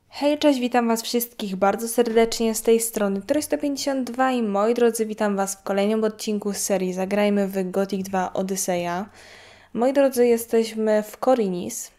Hej, cześć, witam Was wszystkich bardzo serdecznie z tej strony Troy152 i moi drodzy, witam Was w kolejnym odcinku z serii Zagrajmy w Gothic 2 Odyseja. Moi drodzy, jesteśmy w Korinis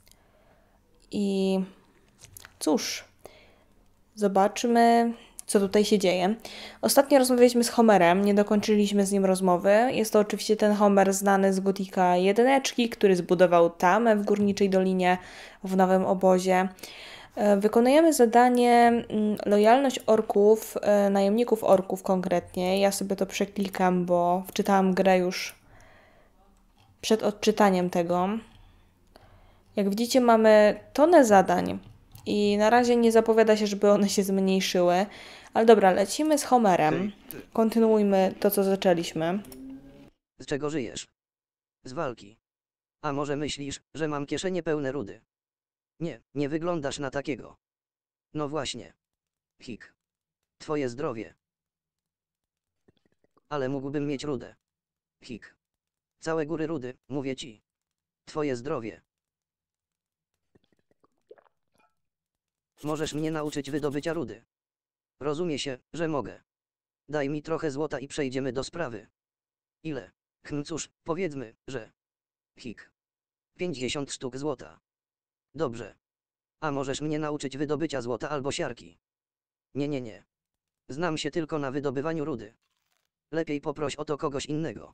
i cóż, zobaczmy, co tutaj się dzieje. Ostatnio rozmawialiśmy z Homerem, nie dokończyliśmy z nim rozmowy. Jest to oczywiście ten Homer znany z Gothica 1, który zbudował tamę w Górniczej Dolinie w nowym obozie. Wykonujemy zadanie lojalność orków, najemników orków konkretnie. Ja sobie to przeklikam, bo wczytałam grę już przed odczytaniem tego. Jak widzicie, mamy tonę zadań i na razie nie zapowiada się, żeby one się zmniejszyły. Ale dobra, lecimy z Homerem. Hej, ty. Kontynuujmy to, co zaczęliśmy. Z czego żyjesz? Z walki. A może myślisz, że mam kieszenie pełne rudy? Nie, nie wyglądasz na takiego. No właśnie. Hik. Twoje zdrowie. Ale mógłbym mieć rudę. Hik. Całe góry rudy, mówię ci. Twoje zdrowie. Możesz mnie nauczyć wydobycia rudy. Rozumie się, że mogę. Daj mi trochę złota i przejdziemy do sprawy. Ile? Cóż, powiedzmy, że... Hik. 50 sztuk złota. Dobrze. A możesz mnie nauczyć wydobycia złota albo siarki? Nie, nie, nie. Znam się tylko na wydobywaniu rudy. Lepiej poproś o to kogoś innego.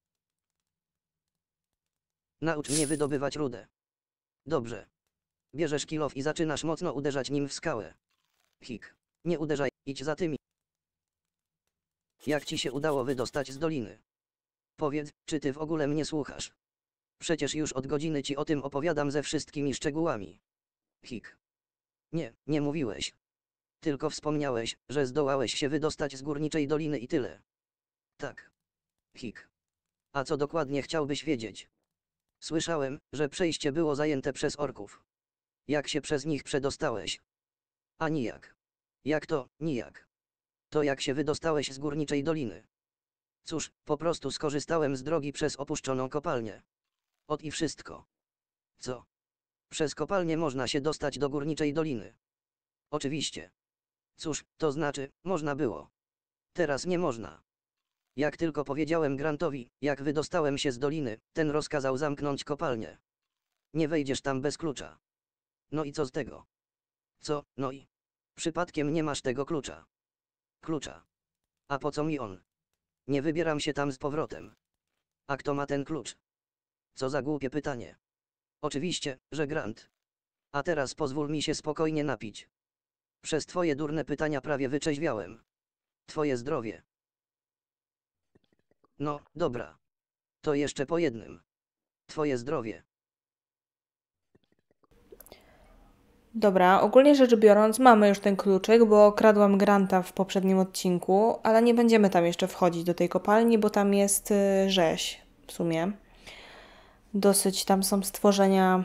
Naucz mnie wydobywać rudę. Dobrze. Bierzesz kilof i zaczynasz mocno uderzać nim w skałę. Hik. Nie uderzaj, idź za tymi. Jak ci się udało wydostać z doliny? Powiedz, czy ty w ogóle mnie słuchasz? Przecież już od godziny ci o tym opowiadam ze wszystkimi szczegółami. Hik. Nie, nie mówiłeś. Tylko wspomniałeś, że zdołałeś się wydostać z Górniczej Doliny i tyle. Tak. Hik. A co dokładnie chciałbyś wiedzieć? Słyszałem, że przejście było zajęte przez orków. Jak się przez nich przedostałeś? A nijak. Jak to, nijak? To jak się wydostałeś z Górniczej Doliny? Cóż, po prostu skorzystałem z drogi przez opuszczoną kopalnię. Ot i wszystko. Co? Przez kopalnię można się dostać do Górniczej Doliny. Oczywiście. Cóż, to znaczy, można było. Teraz nie można. Jak tylko powiedziałem Grantowi, jak wydostałem się z doliny, ten rozkazał zamknąć kopalnię. Nie wejdziesz tam bez klucza. No i co z tego? Co, no i? Przypadkiem nie masz tego klucza. Klucza. A po co mi on? Nie wybieram się tam z powrotem. A kto ma ten klucz? Co za głupie pytanie. Oczywiście, że Grant. A teraz pozwól mi się spokojnie napić. Przez twoje durne pytania prawie wyczeźwiałem. Twoje zdrowie. No, dobra. To jeszcze po jednym. Twoje zdrowie. Dobra, ogólnie rzecz biorąc, mamy już ten kluczyk, bo kradłam Granta w poprzednim odcinku, ale nie będziemy tam jeszcze wchodzić do tej kopalni, bo tam jest rzeź w sumie. Dosyć tam są stworzenia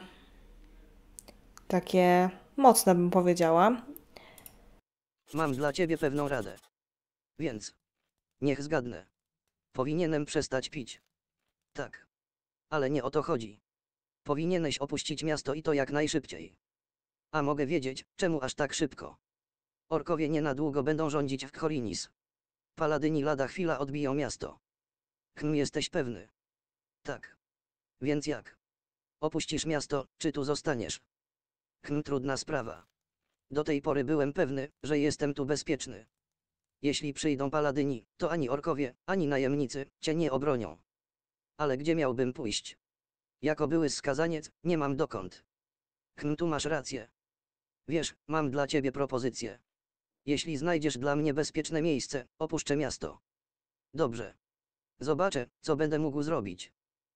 takie mocne, bym powiedziała. Mam dla ciebie pewną radę. Więc. Niech zgadnę. Powinienem przestać pić. Tak. Ale nie o to chodzi. Powinieneś opuścić miasto i to jak najszybciej. A mogę wiedzieć, czemu aż tak szybko. Orkowie nie na długo będą rządzić w Khorinis. Paladyni lada chwila odbiją miasto. Jesteś pewny? Tak. Więc jak? Opuścisz miasto, czy tu zostaniesz? Trudna sprawa. Do tej pory byłem pewny, że jestem tu bezpieczny. Jeśli przyjdą paladyni, to ani orkowie, ani najemnicy cię nie obronią. Ale gdzie miałbym pójść? Jako były skazaniec, nie mam dokąd. Tu masz rację. Wiesz, mam dla ciebie propozycję. Jeśli znajdziesz dla mnie bezpieczne miejsce, opuszczę miasto. Dobrze. Zobaczę, co będę mógł zrobić.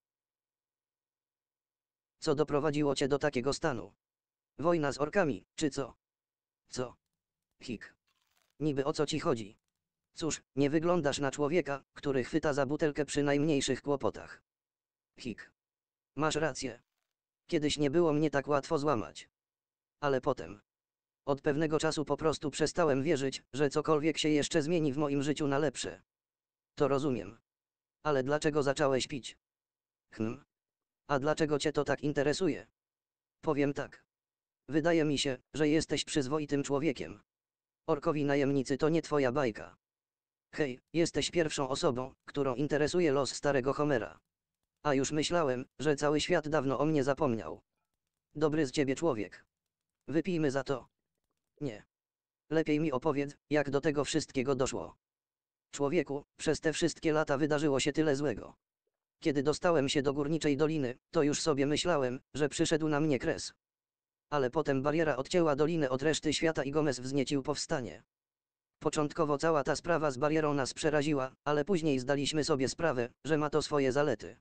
Co doprowadziło cię do takiego stanu? Wojna z orkami, czy co? Co? Hik. Niby o co ci chodzi? Cóż, nie wyglądasz na człowieka, który chwyta za butelkę przy najmniejszych kłopotach. Hik. Masz rację. Kiedyś nie było mnie tak łatwo złamać. Ale potem. Od pewnego czasu po prostu przestałem wierzyć, że cokolwiek się jeszcze zmieni w moim życiu na lepsze. To rozumiem. Ale dlaczego zacząłeś pić? A dlaczego cię to tak interesuje? Powiem tak. Wydaje mi się, że jesteś przyzwoitym człowiekiem. Orkowi najemnicy to nie twoja bajka. Hej, jesteś pierwszą osobą, którą interesuje los starego Homera. A już myślałem, że cały świat dawno o mnie zapomniał. Dobry z ciebie człowiek. Wypijmy za to. Nie. Lepiej mi opowiedz, jak do tego wszystkiego doszło. Człowieku, przez te wszystkie lata wydarzyło się tyle złego. Kiedy dostałem się do Górniczej Doliny, to już sobie myślałem, że przyszedł na mnie kres. Ale potem bariera odcięła dolinę od reszty świata i Gomez wzniecił powstanie. Początkowo cała ta sprawa z barierą nas przeraziła, ale później zdaliśmy sobie sprawę, że ma to swoje zalety.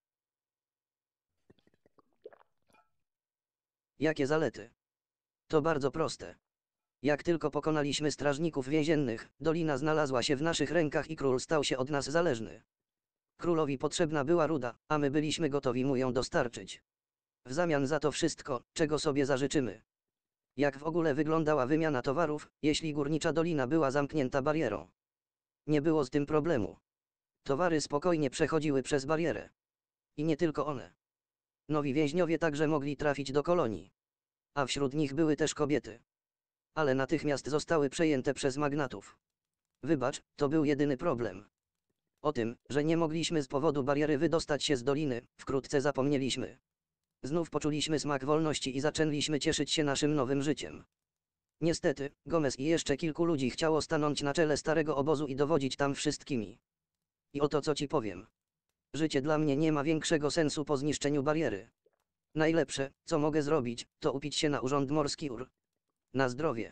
Jakie zalety? To bardzo proste. Jak tylko pokonaliśmy strażników więziennych, dolina znalazła się w naszych rękach i król stał się od nas zależny. Królowi potrzebna była ruda, a my byliśmy gotowi mu ją dostarczyć. W zamian za to wszystko, czego sobie zażyczymy. Jak w ogóle wyglądała wymiana towarów, jeśli Górnicza Dolina była zamknięta barierą? Nie było z tym problemu. Towary spokojnie przechodziły przez barierę. I nie tylko one. Nowi więźniowie także mogli trafić do kolonii. A wśród nich były też kobiety. Ale natychmiast zostały przejęte przez magnatów. Wybacz, to był jedyny problem. O tym, że nie mogliśmy z powodu bariery wydostać się z doliny, wkrótce zapomnieliśmy. Znów poczuliśmy smak wolności i zaczęliśmy cieszyć się naszym nowym życiem. Niestety, Gomez i jeszcze kilku ludzi chciało stanąć na czele starego obozu i dowodzić tam wszystkimi. I oto co ci powiem. Życie dla mnie nie ma większego sensu po zniszczeniu bariery. Najlepsze, co mogę zrobić, to upić się na urząd morski UR. Na zdrowie.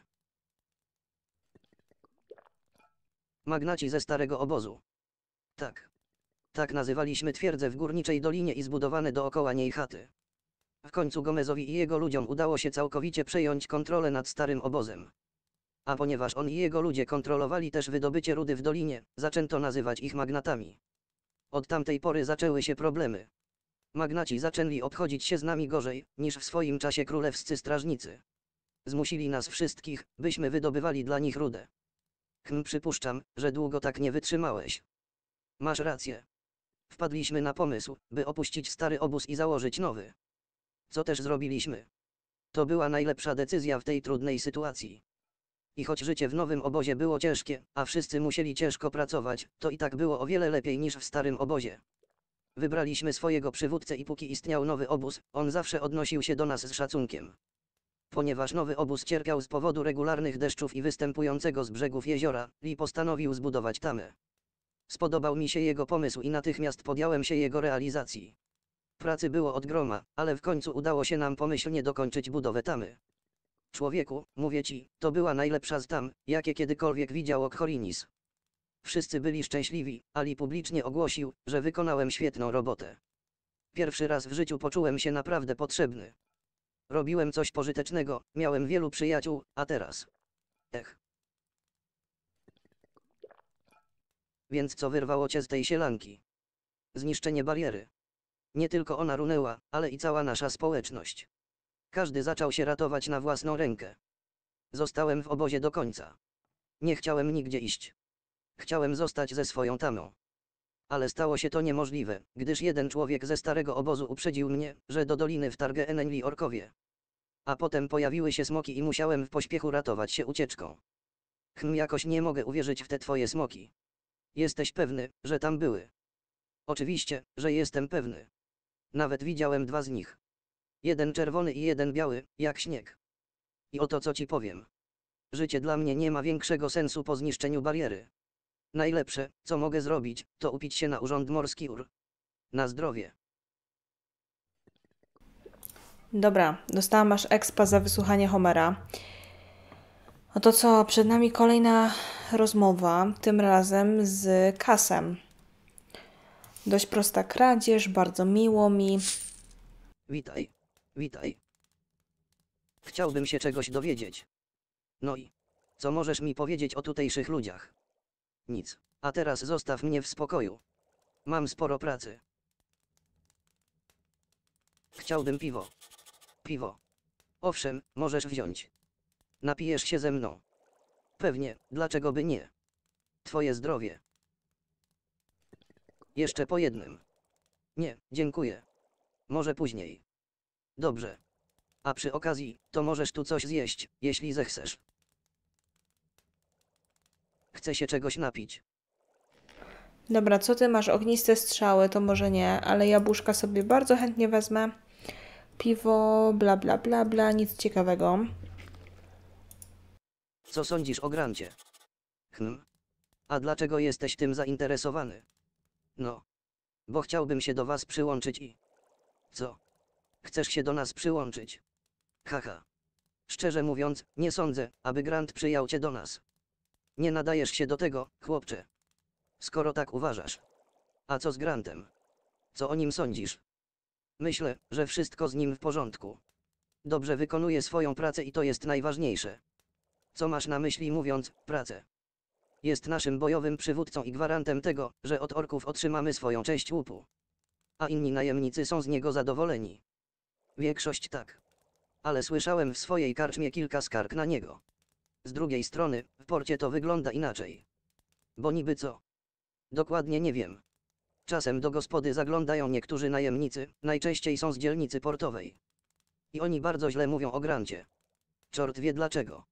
Magnaci ze starego obozu. Tak. Tak nazywaliśmy twierdzę w Górniczej Dolinie i zbudowane dookoła niej chaty. W końcu Gomezowi i jego ludziom udało się całkowicie przejąć kontrolę nad starym obozem. A ponieważ on i jego ludzie kontrolowali też wydobycie rudy w dolinie, zaczęto nazywać ich magnatami. Od tamtej pory zaczęły się problemy. Magnaci zaczęli obchodzić się z nami gorzej, niż w swoim czasie królewscy strażnicy. Zmusili nas wszystkich, byśmy wydobywali dla nich rudę. Przypuszczam, że długo tak nie wytrzymałeś. Masz rację. Wpadliśmy na pomysł, by opuścić stary obóz i założyć nowy. Co też zrobiliśmy. To była najlepsza decyzja w tej trudnej sytuacji. I choć życie w nowym obozie było ciężkie, a wszyscy musieli ciężko pracować, to i tak było o wiele lepiej niż w starym obozie. Wybraliśmy swojego przywódcę i póki istniał nowy obóz, on zawsze odnosił się do nas z szacunkiem. Ponieważ nowy obóz cierpiał z powodu regularnych deszczów i występującego z brzegów jeziora, Lee postanowił zbudować tamę. Spodobał mi się jego pomysł i natychmiast podjąłem się jego realizacji. Pracy było od groma, ale w końcu udało się nam pomyślnie dokończyć budowę tamy. Człowieku, mówię ci, to była najlepsza z tam, jakie kiedykolwiek widział Okhorinis. Wszyscy byli szczęśliwi, a Lee publicznie ogłosił, że wykonałem świetną robotę. Pierwszy raz w życiu poczułem się naprawdę potrzebny. Robiłem coś pożytecznego, miałem wielu przyjaciół, a teraz... Ech. Więc co wyrwało cię z tej sielanki? Zniszczenie bariery. Nie tylko ona runęła, ale i cała nasza społeczność. Każdy zaczął się ratować na własną rękę. Zostałem w obozie do końca. Nie chciałem nigdzie iść. Chciałem zostać ze swoją tamą. Ale stało się to niemożliwe, gdyż jeden człowiek ze starego obozu uprzedził mnie, że do doliny wtargę enenli orkowie. A potem pojawiły się smoki i musiałem w pośpiechu ratować się ucieczką. Jakoś nie mogę uwierzyć w te twoje smoki. Jesteś pewny, że tam były? Oczywiście, że jestem pewny. Nawet widziałem dwa z nich. Jeden czerwony i jeden biały, jak śnieg. I oto co ci powiem. Życie dla mnie nie ma większego sensu po zniszczeniu bariery. Najlepsze, co mogę zrobić, to upić się na urząd morski UR. Na zdrowie. Dobra, dostałam aż expa za wysłuchanie Homera. No to co, przed nami kolejna rozmowa, tym razem z Kasem. Dość prosta kradzież, bardzo miło mi. Witaj. Witaj. Chciałbym się czegoś dowiedzieć. No i co możesz mi powiedzieć o tutejszych ludziach? Nic. A teraz zostaw mnie w spokoju. Mam sporo pracy. Chciałbym piwo. Piwo. Owszem, możesz wziąć. Napijesz się ze mną. Pewnie, dlaczego by nie? Twoje zdrowie. Jeszcze po jednym. Nie, dziękuję. Może później. Dobrze. A przy okazji, to możesz tu coś zjeść, jeśli zechcesz. Chcę się czegoś napić. Dobra, co ty masz? Ogniste strzały, to może nie, ale jabłuszka sobie bardzo chętnie wezmę. Piwo, bla bla bla bla, nic ciekawego. Co sądzisz o grancie? A dlaczego jesteś tym zainteresowany? No. Bo chciałbym się do was przyłączyć i... Co? Chcesz się do nas przyłączyć? Haha. Szczerze mówiąc, nie sądzę, aby Grant przyjął cię do nas. Nie nadajesz się do tego, chłopcze. Skoro tak uważasz. A co z Grantem? Co o nim sądzisz? Myślę, że wszystko z nim w porządku. Dobrze wykonuje swoją pracę i to jest najważniejsze. Co masz na myśli mówiąc, pracę? Jest naszym bojowym przywódcą i gwarantem tego, że od orków otrzymamy swoją część łupu. A inni najemnicy są z niego zadowoleni. Większość tak. Ale słyszałem w swojej karczmie kilka skarg na niego. Z drugiej strony, w porcie to wygląda inaczej. Bo niby co? Dokładnie nie wiem. Czasem do gospody zaglądają niektórzy najemnicy, najczęściej są z dzielnicy portowej. I oni bardzo źle mówią o Grancie. Czort wie dlaczego.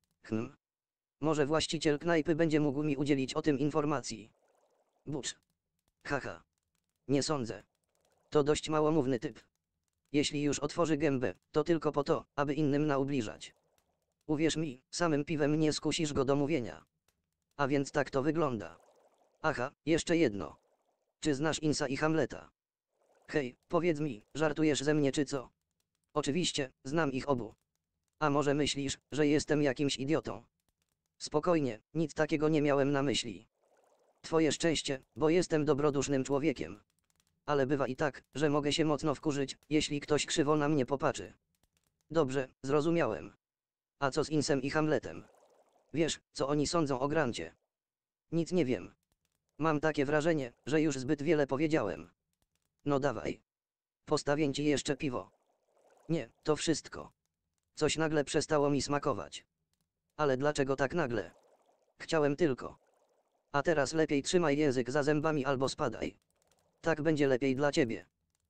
Może właściciel knajpy będzie mógł mi udzielić o tym informacji. Bucz. Haha. Nie sądzę. To dość małomówny typ. Jeśli już otworzy gębę, to tylko po to, aby innym naubliżać. Uwierz mi, samym piwem nie skusisz go do mówienia. A więc tak to wygląda. Aha, jeszcze jedno. Czy znasz Insa i Hamleta? Hej, powiedz mi, żartujesz ze mnie czy co? Oczywiście, znam ich obu. A może myślisz, że jestem jakimś idiotą? Spokojnie, nic takiego nie miałem na myśli. Twoje szczęście, bo jestem dobrodusznym człowiekiem. Ale bywa i tak, że mogę się mocno wkurzyć, jeśli ktoś krzywo na mnie popatrzy. Dobrze, zrozumiałem. A co z Insem i Hamletem? Wiesz, co oni sądzą o Grancie? Nic nie wiem. Mam takie wrażenie, że już zbyt wiele powiedziałem. No dawaj. Postawię ci jeszcze piwo. Nie, to wszystko. Coś nagle przestało mi smakować. Ale dlaczego tak nagle? Chciałem tylko. A teraz lepiej trzymaj język za zębami albo spadaj. Tak będzie lepiej dla ciebie.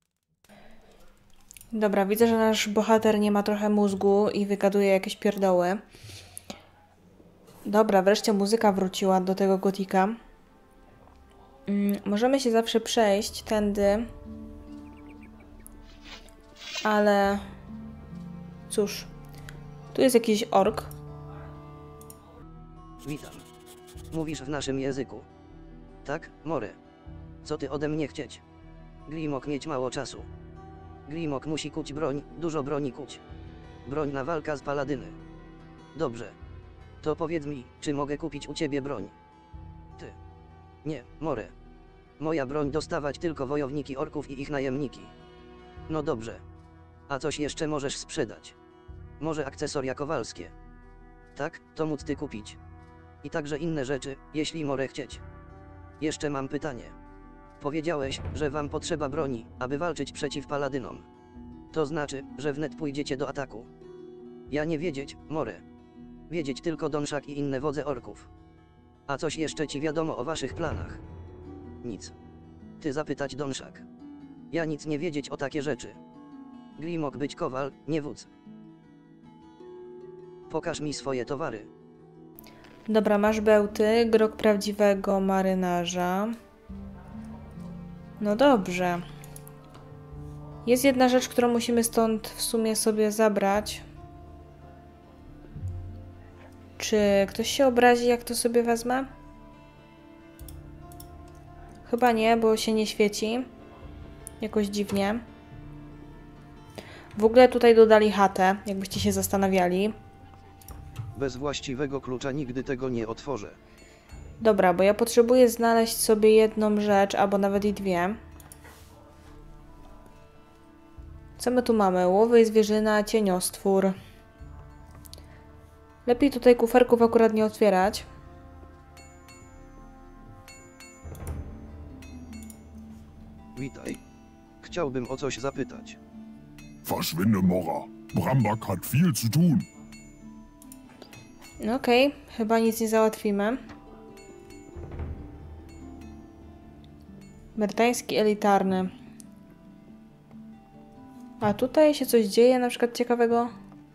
Dobra, widzę, że nasz bohater nie ma trochę mózgu i wygaduje jakieś pierdoły. Dobra, wreszcie muzyka wróciła do tego gotika. Możemy się zawsze przejść tędy. Ale... Cóż. Tu jest jakiś ork. Witam. Mówisz w naszym języku. Tak, More. Co ty ode mnie chcieć? Glimok mieć mało czasu. Glimok musi kuć broń, dużo broni kuć. Broń na walka z paladyny. Dobrze. To powiedz mi, czy mogę kupić u ciebie broń? Ty. Nie, More. Moja broń dostawać tylko wojowniki orków i ich najemniki. No dobrze. A coś jeszcze możesz sprzedać? Może akcesoria kowalskie? Tak, to móc ty kupić. I także inne rzeczy, jeśli More chcieć. Jeszcze mam pytanie. Powiedziałeś, że wam potrzeba broni, aby walczyć przeciw paladynom. To znaczy, że wnet pójdziecie do ataku. Ja nie wiedzieć, More. Wiedzieć tylko Donszak i inne wodze orków. A coś jeszcze ci wiadomo o waszych planach? Nic. Ty zapytać Donszak. Ja nic nie wiedzieć o takie rzeczy. Glimok być kowal, nie wódz. Pokaż mi swoje towary. Dobra, masz bełty, grog prawdziwego marynarza. No dobrze. Jest jedna rzecz, którą musimy stąd w sumie sobie zabrać. Czy ktoś się obrazi, jak to sobie wezmę? Chyba nie, bo się nie świeci. Jakoś dziwnie. W ogóle tutaj dodali chatę, jakbyście się zastanawiali. Bez właściwego klucza nigdy tego nie otworzę. Dobra, bo ja potrzebuję znaleźć sobie jedną rzecz, albo nawet i dwie. Co my tu mamy? Łowy i zwierzyna, cieniostwór. Lepiej tutaj kuferków akurat nie otwierać. Witaj. Chciałbym o coś zapytać. Verschwinde, Mora. Brambak hat viel zu tun. Okej, chyba nic nie załatwimy. Bertański elitarny. A tutaj się coś dzieje na przykład ciekawego?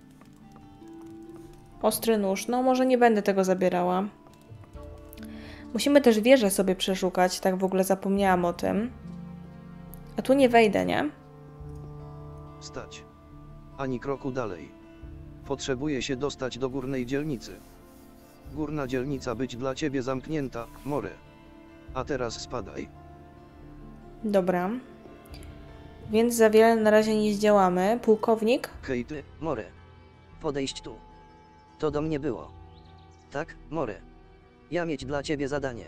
Ostry nóż. No może nie będę tego zabierała. Musimy też wieżę sobie przeszukać. Tak w ogóle zapomniałam o tym. A tu nie wejdę, nie? Stać. Ani kroku dalej. Potrzebuję się dostać do górnej dzielnicy. Górna dzielnica być dla ciebie zamknięta, More. A teraz spadaj. Dobra. Więc za wiele na razie nie zdziałamy. Pułkownik? Hej ty, More. Podejść tu. To do mnie było. Tak, More. Ja mieć dla ciebie zadanie.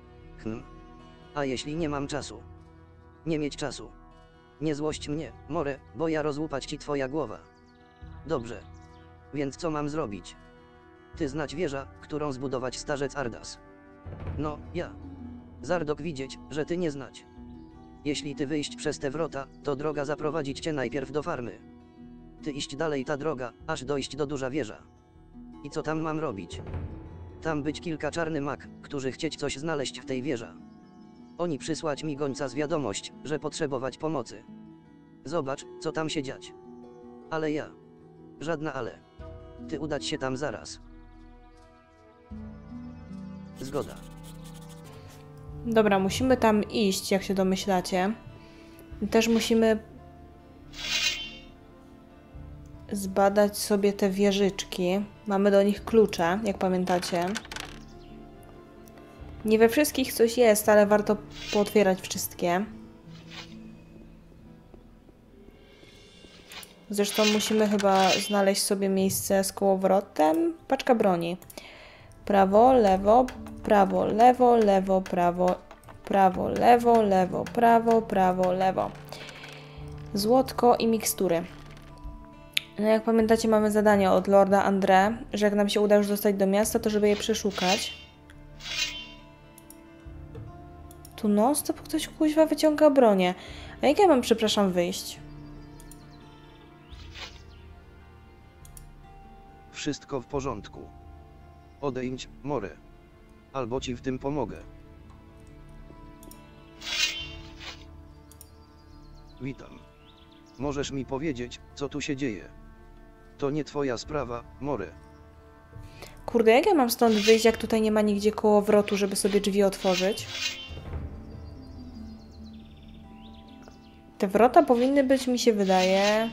A jeśli nie mam czasu? Nie mieć czasu. Nie złość mnie, More, bo ja rozłupać ci twoja głowa. Dobrze. Więc co mam zrobić? Ty znać wieża, którą zbudować starzec Ardas. No, ja. Zardok widzieć, że ty nie znać. Jeśli ty wyjść przez te wrota, to droga zaprowadzić cię najpierw do farmy. Ty iść dalej ta droga, aż dojść do duża wieża. I co tam mam robić? Tam być kilka czarny mak, którzy chcieć coś znaleźć w tej wieża. Oni przysłać mi gońca z wiadomość, że potrzebować pomocy. Zobacz, co tam się dziać. Ale ja. Żadna ale. Ty udać się tam zaraz. Zgoda. Dobra, musimy tam iść, jak się domyślacie. I też musimy zbadać sobie te wieżyczki. Mamy do nich klucze, jak pamiętacie. Nie we wszystkich coś jest, ale warto pootwierać wszystkie. Zresztą musimy chyba znaleźć sobie miejsce z kołowrotem. Paczka broni. Prawo, lewo, prawo, lewo, lewo, prawo, prawo, lewo, lewo, prawo, prawo, lewo. Złotko i mikstury. No jak pamiętacie, mamy zadanie od Lorda André, że jak nam się uda już dostać do miasta, to żeby je przeszukać. Tu non-stop ktoś kuźwa wyciąga bronię. A jak ja mam, przepraszam, wyjść? Wszystko w porządku. Odejdź, More. Albo ci w tym pomogę. Witam. Możesz mi powiedzieć, co tu się dzieje? To nie twoja sprawa, More. Kurde, jak ja mam stąd wyjść, jak tutaj nie ma nigdzie kołowrotu, żeby sobie drzwi otworzyć? Te wrota powinny być, mi się wydaje,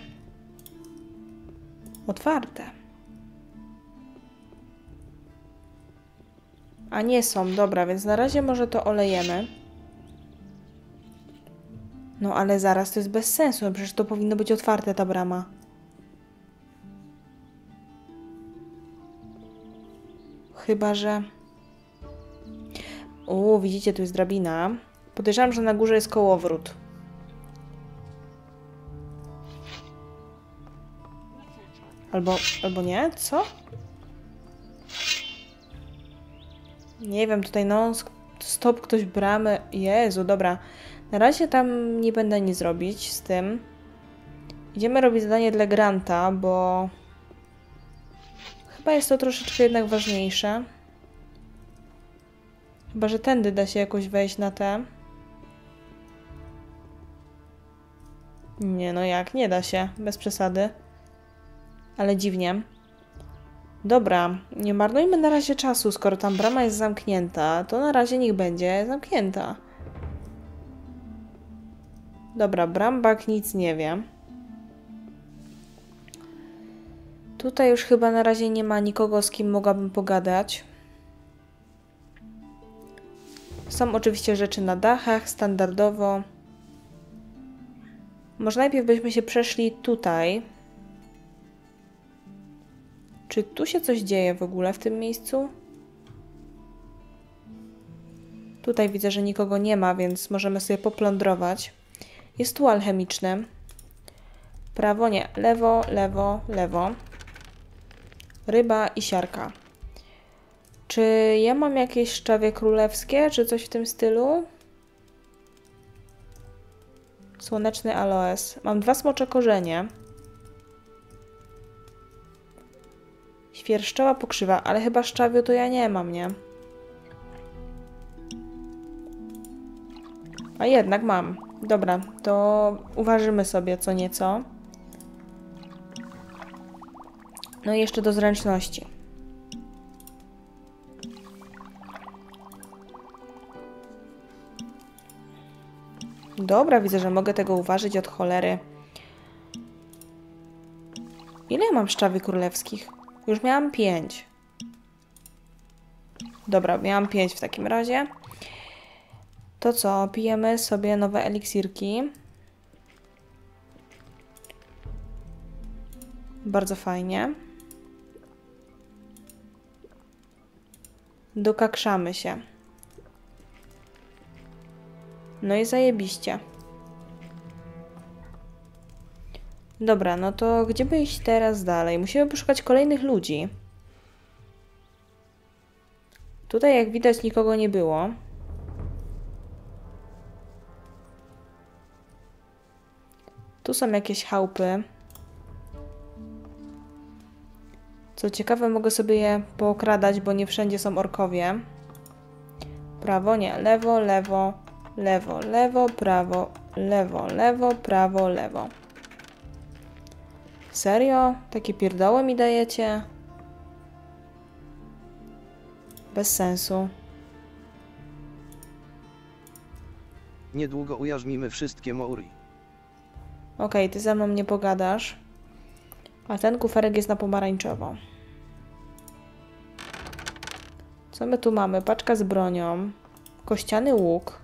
otwarte. A nie są, dobra, więc na razie może to olejemy. No ale zaraz, to jest bez sensu, no przecież to powinno być otwarte, ta brama. Chyba, że... widzicie, tu jest drabina. Podejrzewam, że na górze jest kołowrót. Albo nie? Co? Nie wiem, tutaj no... Stop, ktoś bramę... Jezu, dobra. Na razie tam nie będę nic robić z tym. Idziemy robić zadanie dla Granta, bo... Chyba jest to troszeczkę jednak ważniejsze. Chyba, że tędy da się jakoś wejść na te... Nie, no jak? Nie da się. Bez przesady. Ale dziwnie. Dobra, nie marnujmy na razie czasu. Skoro tam brama jest zamknięta, to na razie niech będzie zamknięta. Dobra, Brambak nic nie wie. Tutaj już chyba na razie nie ma nikogo, z kim mogłabym pogadać. Są oczywiście rzeczy na dachach, standardowo. Może najpierw byśmy się przeszli tutaj. Czy tu się coś dzieje w ogóle w tym miejscu? Tutaj widzę, że nikogo nie ma, więc możemy sobie poplądrować. Jest tu alchemiczny. Prawo nie, lewo, lewo, lewo. Ryba i siarka. Czy ja mam jakieś szczawie królewskie, czy coś w tym stylu? Słoneczny aloes. Mam 2 smocze korzenie. Świerszczowa pokrzywa, ale chyba szczawiu to ja nie mam, nie? A jednak mam. Dobra, to uważymy sobie co nieco. No i jeszcze do zręczności. Dobra, widzę, że mogę tego uważać od cholery. Ile ja mam szczawi królewskich? Już miałam 5. Dobra, miałam 5 w takim razie. To co? Pijemy sobie nowe eliksirki. Bardzo fajnie. Dokakrzamy się. No i zajebiście. Dobra, no to gdzie by iść teraz dalej? Musimy poszukać kolejnych ludzi. Tutaj jak widać nikogo nie było. Tu są jakieś chałupy. Co ciekawe, mogę sobie je pookradać, bo nie wszędzie są orkowie. Prawo, nie, lewo, lewo, lewo, lewo, prawo, lewo, lewo, prawo, lewo. Serio? Takie pierdoły mi dajecie? Bez sensu. Niedługo ujarzmimy wszystkie Maori. Okej, ty ze mną nie pogadasz. A ten kuferek jest na pomarańczowo. Co my tu mamy? Paczka z bronią. Kościany łuk.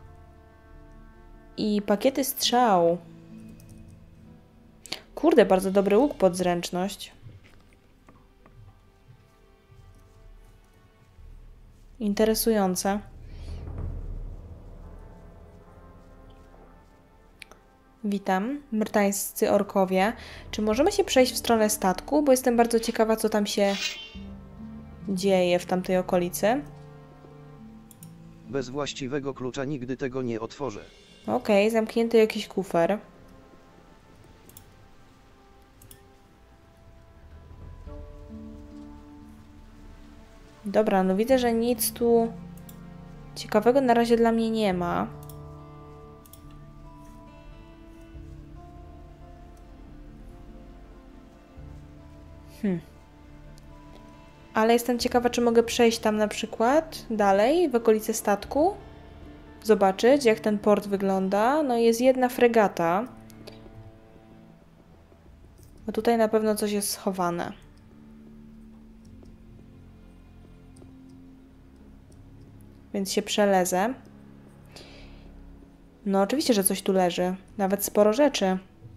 I pakiety strzał. Kurde, bardzo dobry łuk pod zręczność. Interesujące. Witam, myrtańscy orkowie. Czy możemy się przejść w stronę statku? Bo jestem bardzo ciekawa, co tam się dzieje w tamtej okolicy. Bez właściwego klucza nigdy tego nie otworzę. Okej, zamknięty jakiś kufer. Dobra, no widzę, że nic tu ciekawego na razie dla mnie nie ma. Ale jestem ciekawa, czy mogę przejść tam na przykład dalej, w okolicy statku. Zobaczyć, jak ten port wygląda. No jest jedna fregata. A tutaj na pewno coś jest schowane. Więc się przelezę. No oczywiście, że coś tu leży. Nawet sporo rzeczy.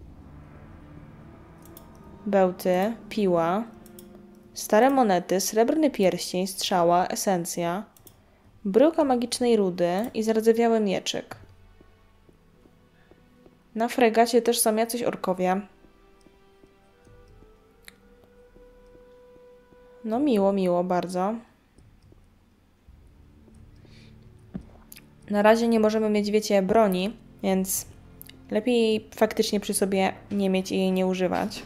Bełty, piła, stare monety, srebrny pierścień, strzała, esencja, bryłka magicznej rudy i zardzewiały mieczyk. Na fregacie też są jacyś orkowie. No miło, miło bardzo. Na razie nie możemy mieć, wiecie, broni, więc lepiej faktycznie przy sobie nie mieć i jej nie używać.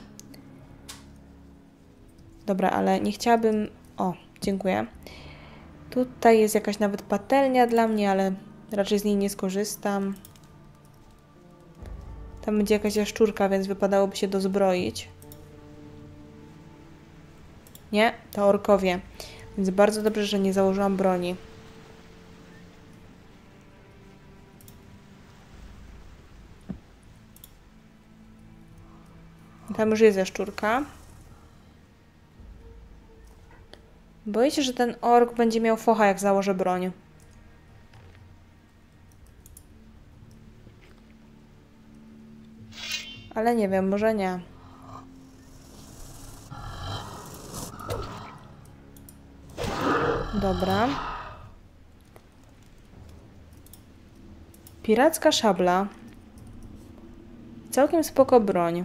Dobra, ale nie chciałabym... O, dziękuję. Tutaj jest jakaś nawet patelnia dla mnie, ale raczej z niej nie skorzystam. Tam będzie jakaś jaszczurka, więc wypadałoby się dozbroić. Nie, to orkowie. Więc bardzo dobrze, że nie założyłam broni. Tam już jest jaszczurka. Boję się, że ten ork będzie miał focha, jak założę broń. Ale nie wiem, może nie. Dobra. Piracka szabla. Całkiem spoko broń.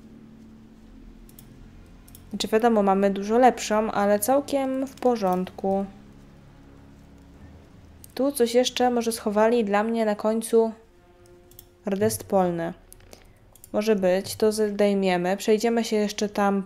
Znaczy wiadomo, mamy dużo lepszą, ale całkiem w porządku. Tu coś jeszcze może schowali dla mnie na końcu rdest polny. Może być, to zdejmiemy. Przejdziemy się jeszcze tam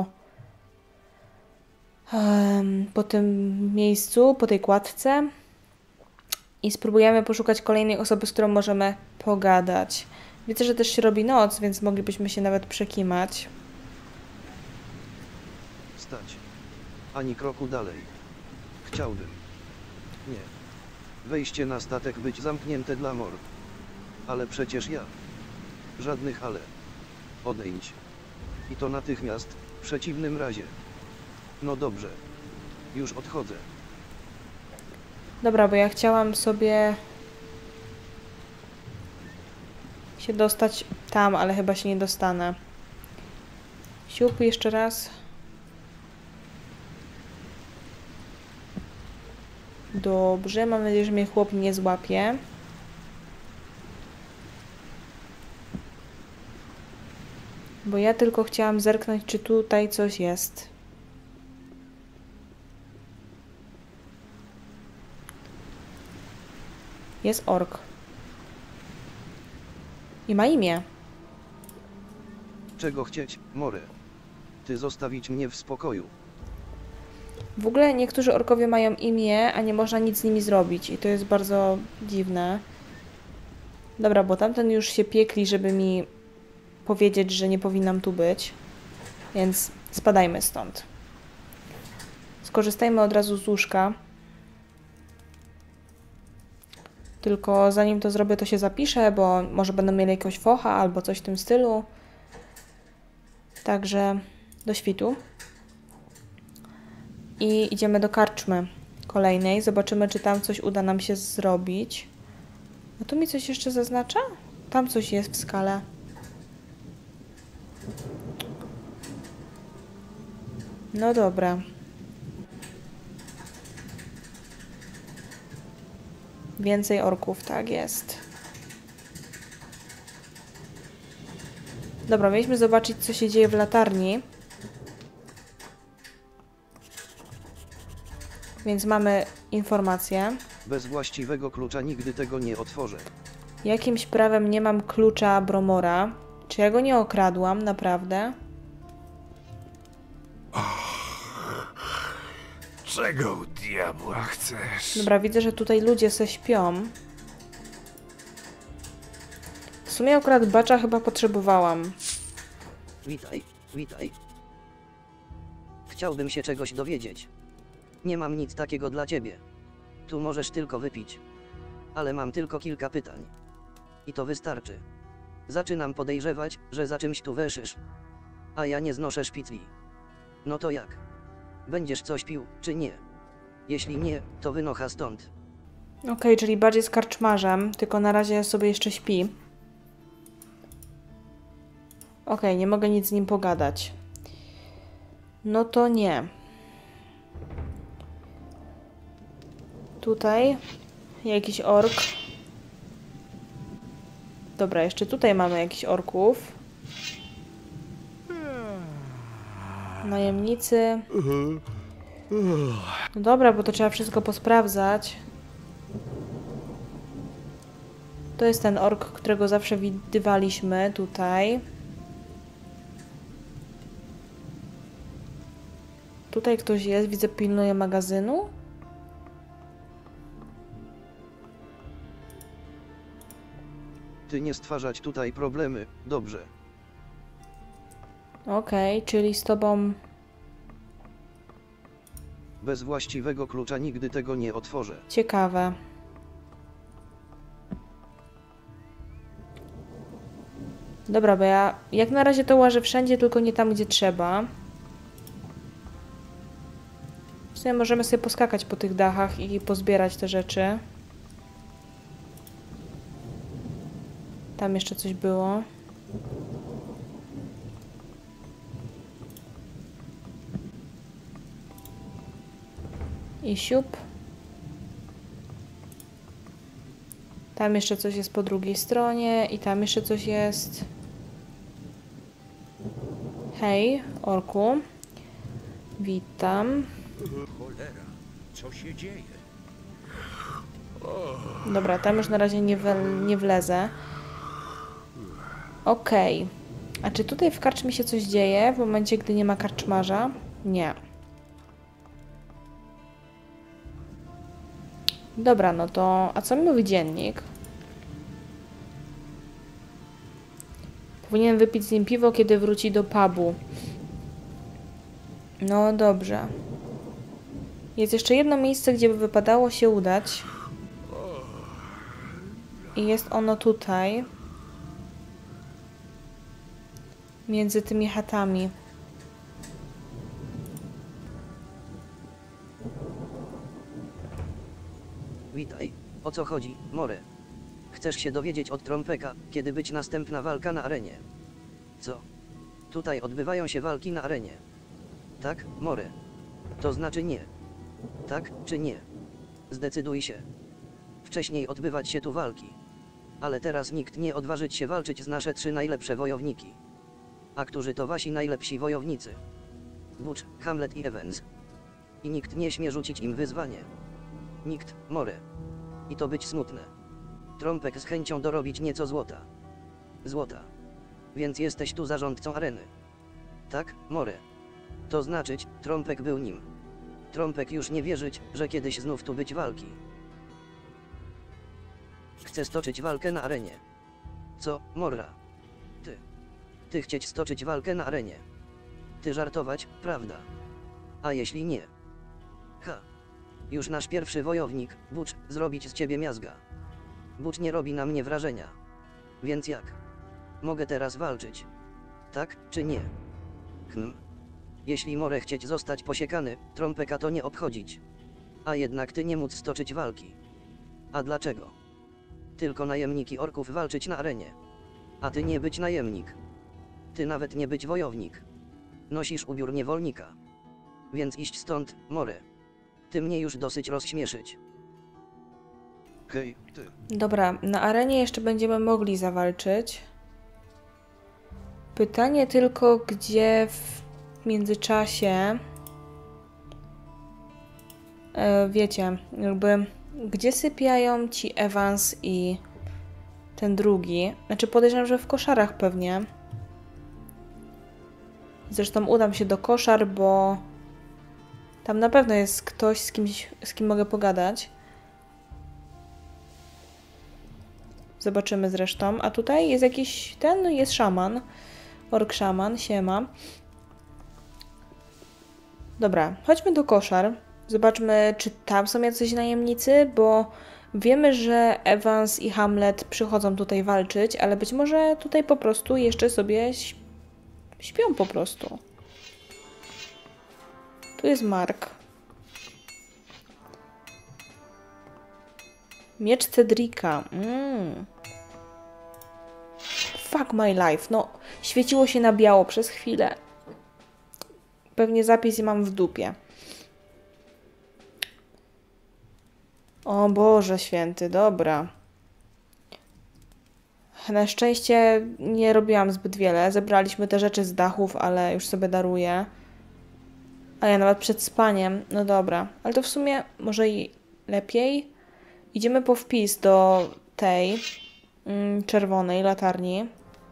po tym miejscu, po tej kładce i spróbujemy poszukać kolejnej osoby, z którą możemy pogadać. Widzę, że też się robi noc, więc moglibyśmy się nawet przekimać. odstać. Ani kroku dalej. Chciałbym. Nie. Wejście na statek być zamknięte dla mor. Ale przecież ja. Żadnych ale. Odejdź. I to natychmiast, w przeciwnym razie. No dobrze. Już odchodzę. Dobra, bo ja chciałam sobie się dostać tam, ale chyba się nie dostanę. Siup, jeszcze raz. Dobrze, mam nadzieję, że mnie chłop nie złapie. Bo ja tylko chciałam zerknąć, czy tutaj coś jest. Jest ork. I ma imię. Czego chcieć, more? Ty zostawić mnie w spokoju. W ogóle niektórzy orkowie mają imię, a nie można nic z nimi zrobić. I to jest bardzo dziwne. Dobra, bo tamten już się piekli, żeby mi powiedzieć, że nie powinnam tu być. Więc spadajmy stąd. Skorzystajmy od razu z łóżka. Tylko zanim to zrobię, to się zapiszę, bo może będą mieli jakiegoś focha albo coś w tym stylu. Także do świtu. I idziemy do karczmy kolejnej. Zobaczymy, czy tam coś uda nam się zrobić. A tu mi coś jeszcze zaznacza? Tam coś jest w skale. No dobra. Więcej orków, tak jest. Dobra, mieliśmy zobaczyć, co się dzieje w latarni. Więc mamy informację. Bez właściwego klucza nigdy tego nie otworzę. Jakimś prawem nie mam klucza Bromora. Czy ja go nie okradłam, naprawdę? Czego u diabła chcesz? Dobra, widzę, że tutaj ludzie se śpią. W sumie akurat bacza chyba potrzebowałam. Witaj, witaj. Chciałbym się czegoś dowiedzieć. Nie mam nic takiego dla ciebie. Tu możesz tylko wypić. Ale mam tylko kilka pytań. I to wystarczy. Zaczynam podejrzewać, że za czymś tu weszysz. A ja nie znoszę szpicli. No to jak? Będziesz coś pił, czy nie? Jeśli nie, to wynocha stąd. Okej, czyli bardziej z karczmarzem, tylko na razie sobie jeszcze śpi. Okej, nie mogę nic z nim pogadać. No to nie. Tutaj jakiś ork. Dobra, jeszcze tutaj mamy jakichś orków. Najemnicy. No dobra, bo to trzeba wszystko posprawdzać. To jest ten ork, którego zawsze widywaliśmy tutaj. Tutaj ktoś jest, widzę, pilnuje magazynu. Ty nie stwarzać tutaj problemy, dobrze. Okej, czyli z tobą... Bez właściwego klucza nigdy tego nie otworzę. Ciekawe. Dobra, bo ja jak na razie to łażę wszędzie, tylko nie tam, gdzie trzeba. W sumie możemy sobie poskakać po tych dachach i pozbierać te rzeczy. Tam jeszcze coś było. I siup. Tam jeszcze coś jest po drugiej stronie i tam jeszcze coś jest. Hej, orku. Witam. Cholera, co się dzieje? Dobra, tam już na razie nie wlezę. Okej. A czy tutaj w karczmie się coś dzieje w momencie, gdy nie ma karczmarza? Nie. Dobra, no to... A co mi mówi dziennik? Powinien wypić z nim piwo, kiedy wróci do pubu. No dobrze. Jest jeszcze jedno miejsce, gdzie by wypadało się udać. I jest ono tutaj. Między tymi chatami. Witaj. O co chodzi, More? Chcesz się dowiedzieć od Trompeka, kiedy być następna walka na arenie? Co? Tutaj odbywają się walki na arenie. Tak, More? To znaczy nie. Tak czy nie? Zdecyduj się. Wcześniej odbywać się tu walki. Ale teraz nikt nie odważyć się walczyć z nasze 3 najlepsze wojowniki. A którzy to wasi najlepsi wojownicy? Butch, Hamlet i Evans. I nikt nie śmie rzucić im wyzwanie. Nikt, More. I to być smutne. Trompek z chęcią dorobić nieco złota. Złota. Więc jesteś tu zarządcą areny. Tak, More. To znaczyć, Trompek był nim. Trompek już nie wierzyć, że kiedyś znów tu być walki. Chcę stoczyć walkę na arenie. Co, Morra? Ty chcieć stoczyć walkę na arenie. Ty żartować, prawda? A jeśli nie? Ha. Już nasz pierwszy wojownik, Butch, zrobić z ciebie miazga. Butch nie robi na mnie wrażenia. Więc jak? Mogę teraz walczyć? Tak, czy nie? Jeśli More chcieć zostać posiekany, Trompeka to nie obchodzić. A jednak ty nie móc stoczyć walki. A dlaczego? Tylko najemniki orków walczyć na arenie. A ty nie być najemnik. Ty nawet nie być wojownik. Nosisz ubiór niewolnika. Więc iść stąd, More. Ty mnie już dosyć rozśmieszyć. Hej, ty. Dobra, na arenie jeszcze będziemy mogli zawalczyć. Pytanie tylko, gdzie w międzyczasie... wiecie, jakby... Gdzie sypiają ci Evans i ten drugi? Znaczy podejrzewam, że w koszarach pewnie. Zresztą udam się do koszar, bo tam na pewno jest ktoś, z kim mogę pogadać. Zobaczymy zresztą. A tutaj jest jakiś... jest szaman. Ork szaman, siema. Dobra, chodźmy do koszar. Zobaczmy, czy tam są jacyś najemnicy, bo wiemy, że Evans i Hamlet przychodzą tutaj walczyć, ale być może tutaj po prostu jeszcze sobie śpią po prostu. Tu jest Mark. Miecz Cedrika. Fuck my life. No, świeciło się na biało przez chwilę. Pewnie zapis mam w dupie. O Boże święty, dobra. Na szczęście nie robiłam zbyt wiele. Zebraliśmy te rzeczy z dachów, ale już sobie daruję. A ja nawet przed spaniem. No dobra. Ale to w sumie może i lepiej. Idziemy po wpis do tej czerwonej latarni.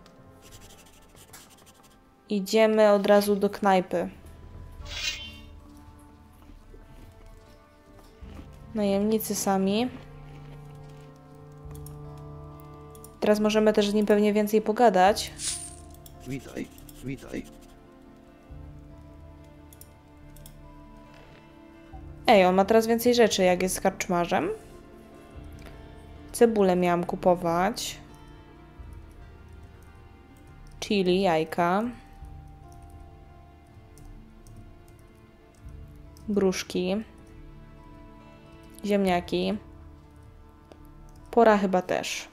Idziemy od razu do knajpy. Najemnicy sami. Teraz możemy też z nim pewnie więcej pogadać. Witaj, witaj. Ej, on ma teraz więcej rzeczy, jak jest karczmarzem. Cebulę miałam kupować. Chili, jajka. Gruszki. Ziemniaki. Pora chyba też.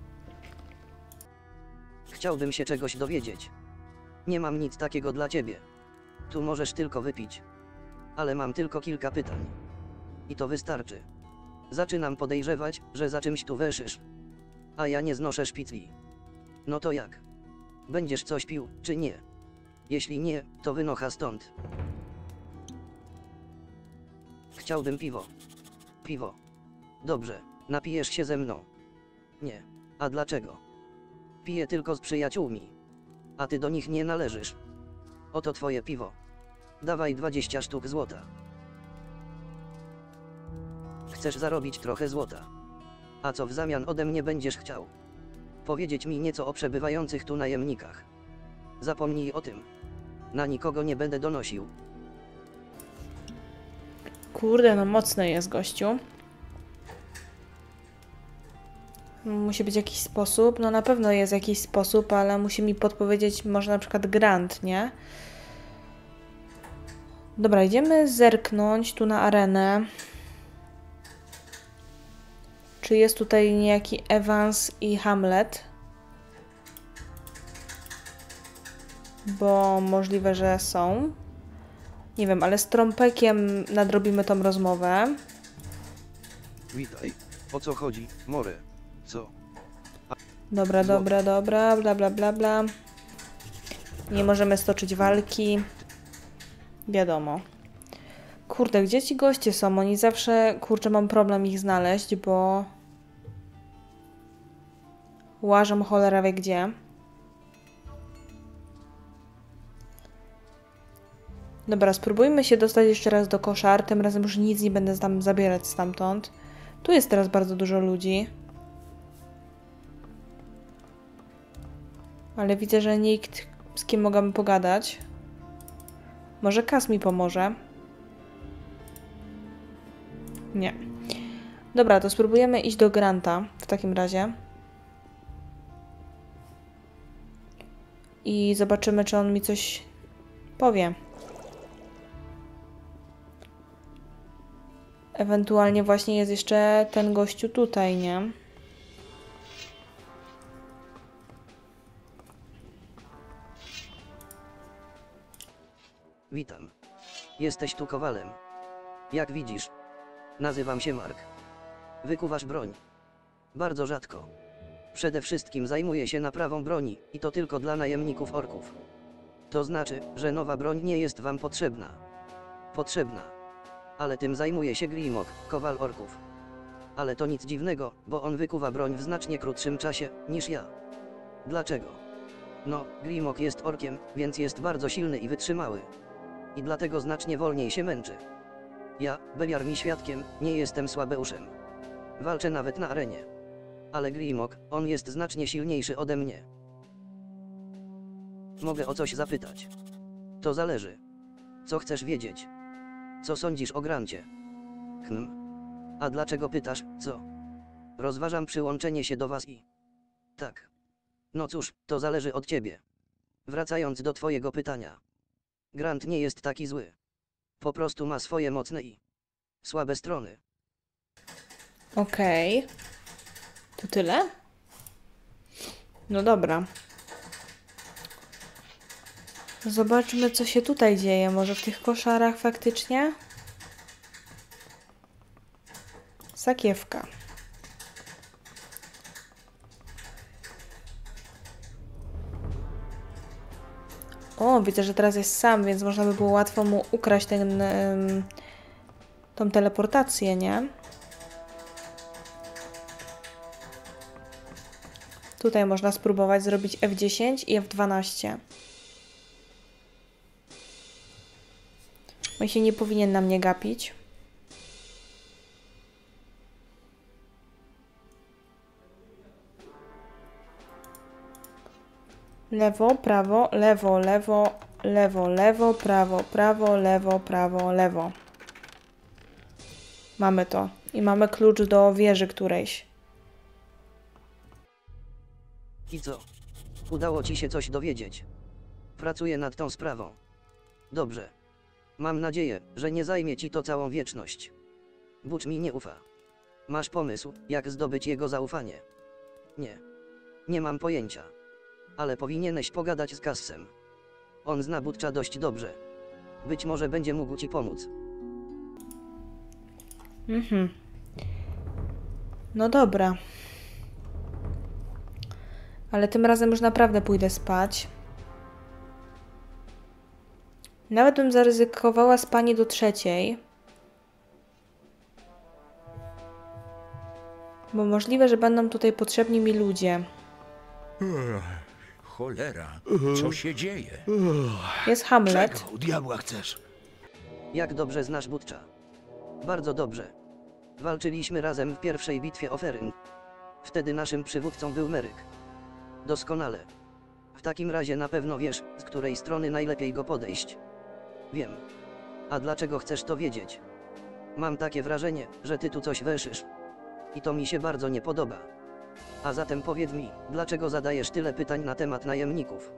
Chciałbym się czegoś dowiedzieć. Nie mam nic takiego dla ciebie. Tu możesz tylko wypić. Ale mam tylko kilka pytań. I to wystarczy. Zaczynam podejrzewać, że za czymś tu weszysz. A ja nie znoszę szpicli. No to jak? Będziesz coś pił, czy nie? Jeśli nie, to wynocha stąd. Chciałbym piwo. Piwo. Dobrze, napijesz się ze mną. Nie. A dlaczego? Piję tylko z przyjaciółmi. A ty do nich nie należysz. Oto twoje piwo. Dawaj 20 sztuk złota. Chcesz zarobić trochę złota. A co w zamian ode mnie będziesz chciał? Powiedzieć mi nieco o przebywających tu najemnikach. Zapomnij o tym. Na nikogo nie będę donosił. Kurde, no mocny jest gościu. Musi być jakiś sposób. No na pewno jest jakiś sposób, ale musi mi podpowiedzieć może na przykład Grant, nie? Dobra, idziemy zerknąć tu na arenę. Czy jest tutaj niejaki Evans i Hamlet? Bo możliwe, że są. Nie wiem, ale z Trąpekiem nadrobimy tą rozmowę. Witaj. O co chodzi, More? Co? Dobra, dobra, dobra, bla bla bla bla. Nie możemy stoczyć walki. Wiadomo. Kurde, gdzie ci goście są? Oni zawsze, kurczę, mam problem ich znaleźć, bo łażą cholera wie gdzie. Dobra, spróbujmy się dostać jeszcze raz do koszar. Tym razem już nic nie będę tam zabierać stamtąd. Tu jest teraz bardzo dużo ludzi. Ale widzę, że nikt, z kim mogłabym pogadać. Może Kas mi pomoże? Nie. Dobra, to spróbujemy iść do Granta w takim razie. I zobaczymy, czy on mi coś powie. Ewentualnie właśnie jest jeszcze ten gościu tutaj, nie? Witam. Jesteś tu kowalem. Jak widzisz, nazywam się Mark. Wykuwasz broń. Bardzo rzadko. Przede wszystkim zajmuję się naprawą broni i to tylko dla najemników orków. To znaczy, że nowa broń nie jest wam potrzebna. Potrzebna. Ale tym zajmuje się Grimok, kowal orków. Ale to nic dziwnego, bo on wykuwa broń w znacznie krótszym czasie niż ja. Dlaczego? No, Grimok jest orkiem, więc jest bardzo silny i wytrzymały. I dlatego znacznie wolniej się męczy. Ja, Beliar mi świadkiem, nie jestem słabeuszem. Walczę nawet na arenie. Ale Grimok, on jest znacznie silniejszy ode mnie. Mogę o coś zapytać. To zależy. Co chcesz wiedzieć? Co sądzisz o Grancie? A dlaczego pytasz, co? Rozważam przyłączenie się do was i... Tak. No cóż, to zależy od ciebie. Wracając do twojego pytania. Grant nie jest taki zły. Po prostu ma swoje mocne i słabe strony. Okej. To tyle? No dobra. Zobaczmy, co się tutaj dzieje. Może w tych koszarach faktycznie? Sakiewka. O, widzę, że teraz jest sam, więc można by było łatwo mu ukraść tą teleportację, nie? Tutaj można spróbować zrobić F10 i F12. On się nie powinien na mnie gapić. Lewo, prawo, lewo, lewo, lewo, lewo, prawo, prawo, lewo, prawo, lewo. Mamy to. I mamy klucz do wieży którejś. I co? Udało ci się coś dowiedzieć? Pracuję nad tą sprawą. Dobrze. Mam nadzieję, że nie zajmie ci to całą wieczność. Butch mi nie ufa. Masz pomysł, jak zdobyć jego zaufanie? Nie. Nie mam pojęcia. Ale powinieneś pogadać z Cassem. On zna Butcha dość dobrze. Być może będzie mógł ci pomóc. No dobra. Ale tym razem już naprawdę pójdę spać. Nawet bym zaryzykowała spanie do 3:00. Bo możliwe, że będą tutaj potrzebni mi ludzie. Cholera, co się dzieje? Jest Hamlet. Czego u diabła chcesz? Jak dobrze znasz Butcha? Bardzo dobrze. Walczyliśmy razem w pierwszej bitwie o Feryn. Wtedy naszym przywódcą był Merryk. Doskonale. W takim razie na pewno wiesz, z której strony najlepiej go podejść. Wiem. A dlaczego chcesz to wiedzieć? Mam takie wrażenie, że ty tu coś węszysz. I to mi się bardzo nie podoba. A zatem powiedz mi, dlaczego zadajesz tyle pytań na temat najemników?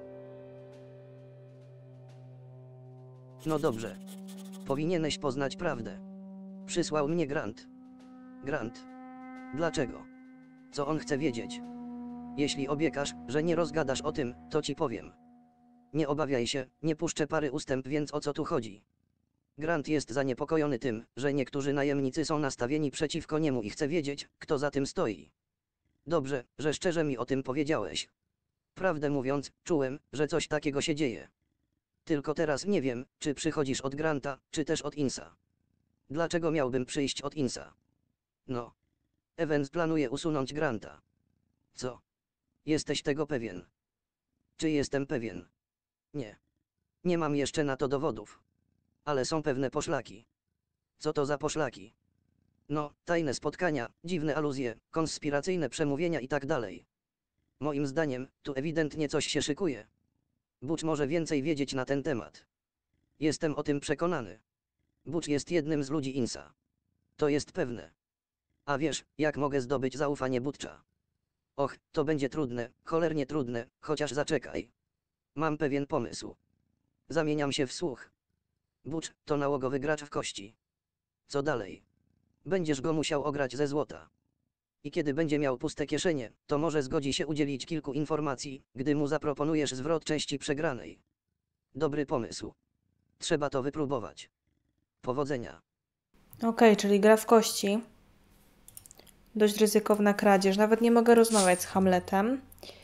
No dobrze. Powinieneś poznać prawdę. Przysłał mnie Grant. Grant. Dlaczego? Co on chce wiedzieć? Jeśli obiecasz, że nie rozgadasz o tym, to ci powiem. Nie obawiaj się, nie puszczę pary ustęp, więc o co tu chodzi? Grant jest zaniepokojony tym, że niektórzy najemnicy są nastawieni przeciwko niemu i chce wiedzieć, kto za tym stoi. Dobrze, że szczerze mi o tym powiedziałeś. Prawdę mówiąc, czułem, że coś takiego się dzieje. Tylko teraz nie wiem, czy przychodzisz od Granta, czy też od Insa. Dlaczego miałbym przyjść od Insa? No. Evans planuje usunąć Granta. Co? Jesteś tego pewien? Czy jestem pewien? Nie. Nie mam jeszcze na to dowodów. Ale są pewne poszlaki. Co to za poszlaki? No, tajne spotkania, dziwne aluzje, konspiracyjne przemówienia i tak dalej. Moim zdaniem, tu ewidentnie coś się szykuje. Butch może więcej wiedzieć na ten temat. Jestem o tym przekonany. Butch jest jednym z ludzi Insa. To jest pewne. A wiesz, jak mogę zdobyć zaufanie Butcha? Och, to będzie trudne, cholernie trudne, chociaż zaczekaj. Mam pewien pomysł. Zamieniam się w słuch. Butch to nałogowy gracz w kości. Co dalej? Będziesz go musiał ograć ze złota. I kiedy będzie miał puste kieszenie, to może zgodzi się udzielić kilku informacji, gdy mu zaproponujesz zwrot części przegranej. Dobry pomysł. Trzeba to wypróbować. Powodzenia. Okej, czyli gra w kości. Dość ryzykowna kradzież. Nawet nie mogę rozmawiać z Hamletem.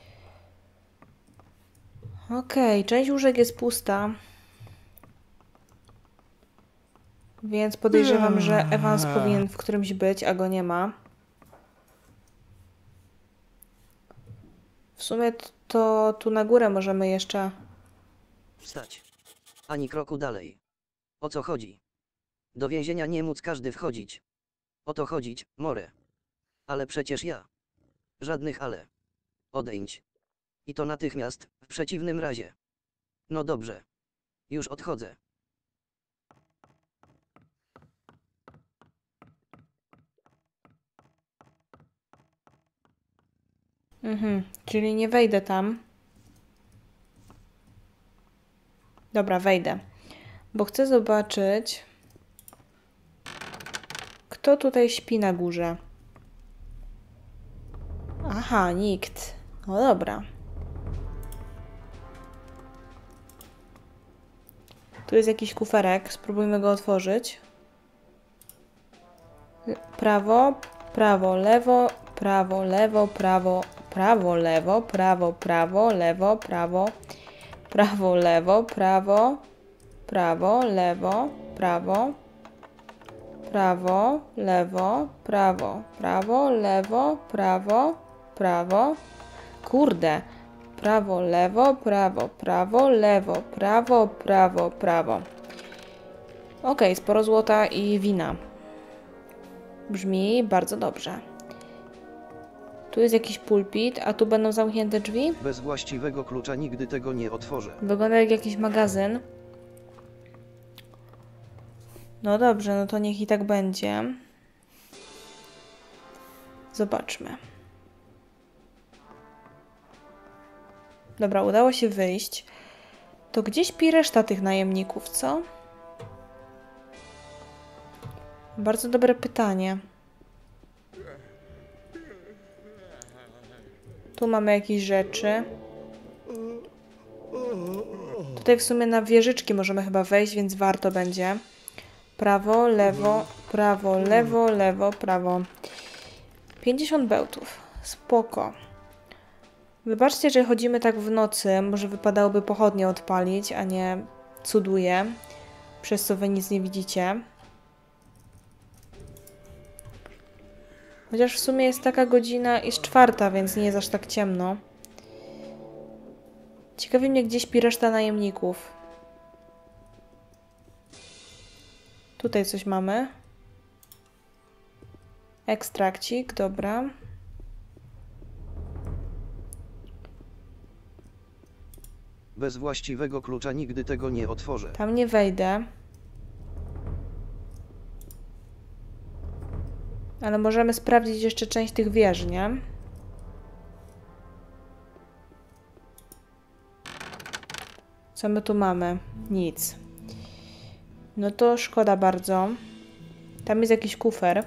Okej, część łóżek jest pusta. Więc podejrzewam, że Evans powinien w którymś być, a go nie ma. W sumie to tu na górę możemy jeszcze... Wstać. Ani kroku dalej. O co chodzi? Do więzienia nie móc każdy wchodzić. O to chodzić, more. Ale przecież ja. Żadnych ale. Odejdź. I to natychmiast, w przeciwnym razie. No dobrze. Już odchodzę. Czyli nie wejdę tam. Dobra, wejdę. Bo chcę zobaczyć, kto tutaj śpi na górze. Aha, nikt. No dobra. Tu jest jakiś kuferek. Spróbujmy go otworzyć. Prawo, prawo, lewo, prawo, lewo, prawo, prawo, lewo, prawo, prawo, lewo, prawo, prawo, lewo, prawo, prawo, lewo, prawo, prawo, lewo, prawo, prawo, lewo, prawo, prawo. Kurde. Prawo, lewo, prawo, prawo, lewo, prawo, prawo, prawo. Okej, sporo złota i wina. Brzmi bardzo dobrze. Tu jest jakiś pulpit, a tu będą zamknięte drzwi. Bez właściwego klucza nigdy tego nie otworzę. Wygląda jak jakiś magazyn. No dobrze, no to niech i tak będzie. Zobaczmy. Dobra, udało się wyjść. To gdzie śpi reszta tych najemników, co? Bardzo dobre pytanie. Tu mamy jakieś rzeczy. Tutaj w sumie na wieżyczki możemy chyba wejść, więc warto będzie. Prawo, lewo, prawo, lewo, lewo, prawo. 50 bełtów. Spoko. Wybaczcie, że chodzimy tak w nocy. Może wypadałoby pochodnie odpalić, a nie cuduję. Przez co wy nic nie widzicie. Chociaż w sumie jest taka godzina, jest 4, więc nie jest aż tak ciemno. Ciekawi mnie, gdzie śpi reszta najemników. Tutaj coś mamy. Ekstrakcik, dobra. Bez właściwego klucza nigdy tego nie otworzę. Tam nie wejdę. Ale możemy sprawdzić jeszcze część tych wież, nie? Co my tu mamy? Nic. No to szkoda bardzo. Tam jest jakiś kufer.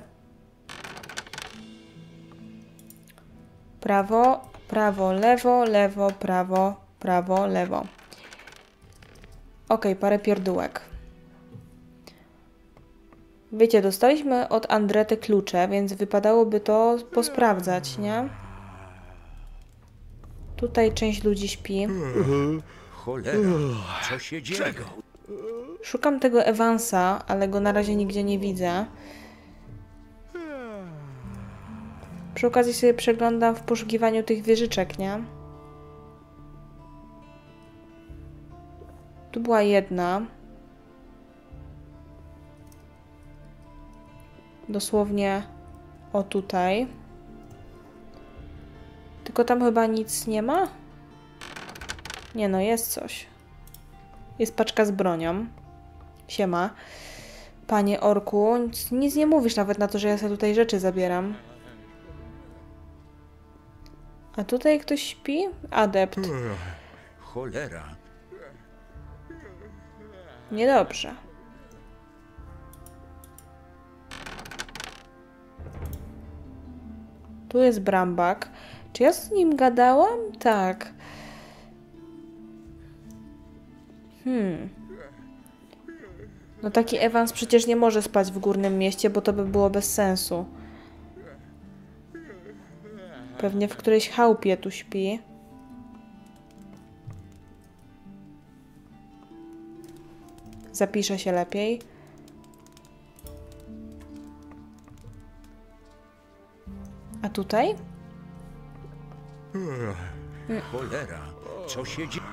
Prawo, prawo, lewo, lewo, prawo, prawo, lewo. Okej, parę pierdółek. Wiecie, dostaliśmy od Andrety klucze, więc wypadałoby to posprawdzać, nie? Tutaj część ludzi śpi. Cholera, co się dzieje? Szukam tego Evansa, ale go na razie nigdzie nie widzę. Przy okazji sobie przeglądam w poszukiwaniu tych wieżyczek, nie? Tu była jedna. Dosłownie o tutaj. Tylko tam chyba nic nie ma? Nie no, jest coś. Jest paczka z bronią. Siema. Panie orku, nic nie mówisz nawet na to, że ja sobie tutaj rzeczy zabieram. A tutaj ktoś śpi? Adept. Cholera. Niedobrze. Tu jest Brambak. Czy ja z nim gadałam? Tak. No taki Evans przecież nie może spać w górnym mieście, bo to by było bez sensu. Pewnie w którejś chałupie tu śpi. Zapiszę się lepiej. A tutaj? Cholera, co się dzieje?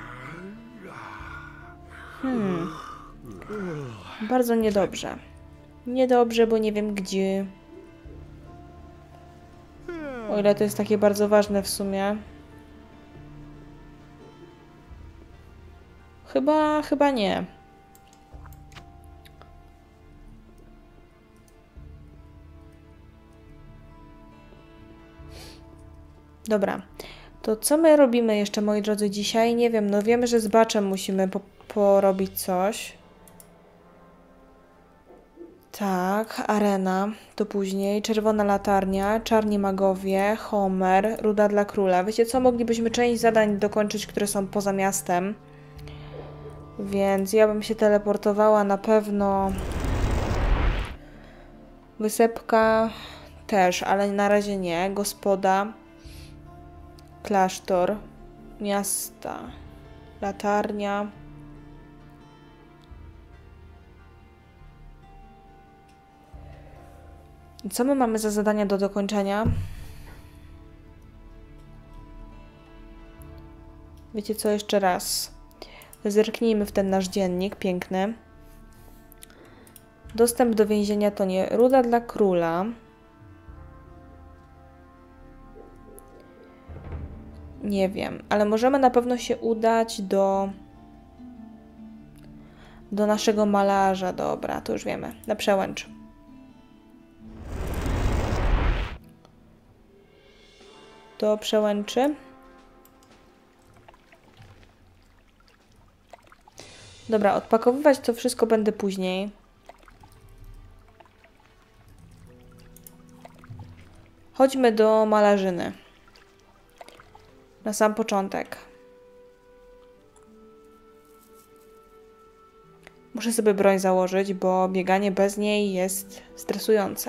Bardzo niedobrze. Niedobrze, bo nie wiem gdzie. O ile to jest takie bardzo ważne w sumie. Chyba nie. Dobra. To co my robimy jeszcze, moi drodzy, dzisiaj? Nie wiem, no wiemy, że z Baczem musimy porobić coś. Tak, arena, to później, czerwona latarnia, czarni magowie, Homer, ruda dla króla. Wiecie co, moglibyśmy część zadań dokończyć, które są poza miastem. Więc ja bym się teleportowała na pewno. Wysepka też, ale na razie nie. Gospoda, klasztor, miasta, latarnia. Co my mamy za zadania do dokończenia? Wiecie co, jeszcze raz. Zerknijmy w ten nasz dziennik, piękny. Dostęp do więzienia to nie. Ruda dla króla. Nie wiem, ale możemy na pewno się udać do naszego malarza. Dobra, to już wiemy. Na przełęcz. Do przełęczy. Dobra, odpakowywać to wszystko będę później. Chodźmy do malarzyny. Na sam początek. Muszę sobie broń założyć, bo bieganie bez niej jest stresujące.